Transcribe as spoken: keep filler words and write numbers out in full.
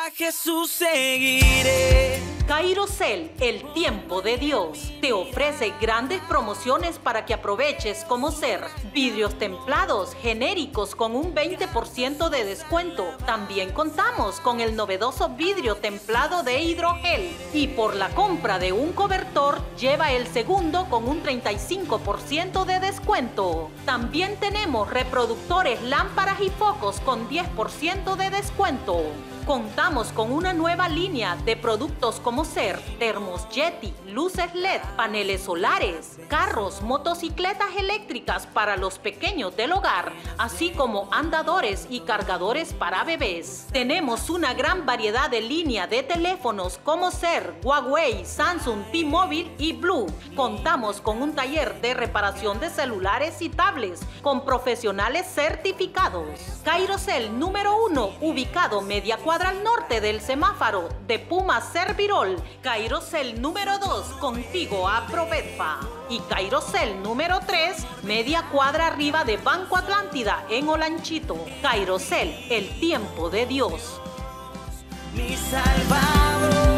a Jesús seguiré. Cairocel, el tiempo de Dios, te ofrece grandes promociones para que aproveches como ser vidrios templados genéricos con un veinte por ciento de descuento. También contamos con el novedoso vidrio templado de hidrogel y por la compra de un cobertor lleva el segundo con un treinta y cinco por ciento de descuento. También tenemos reproductores, lámparas y focos con diez por ciento de descuento. Contamos con una nueva línea de productos como ser termos Yeti, luces L E D, paneles solares, carros, motocicletas eléctricas para los pequeños del hogar, así como andadores y cargadores para bebés. Tenemos una gran variedad de línea de teléfonos como ser Huawei, Samsung, T-Mobile y Blue. Contamos con un taller de reparación de celulares y tablets con profesionales certificados. Cairocel número uno, ubicado media cuadra al norte del semáforo de Puma Servirol. Cairocel número dos, contigo a Provedfa. Y Cairocel número tres, media cuadra arriba de Banco Atlántida en Olanchito. Cairocel, el tiempo de Dios. Mi Salvador.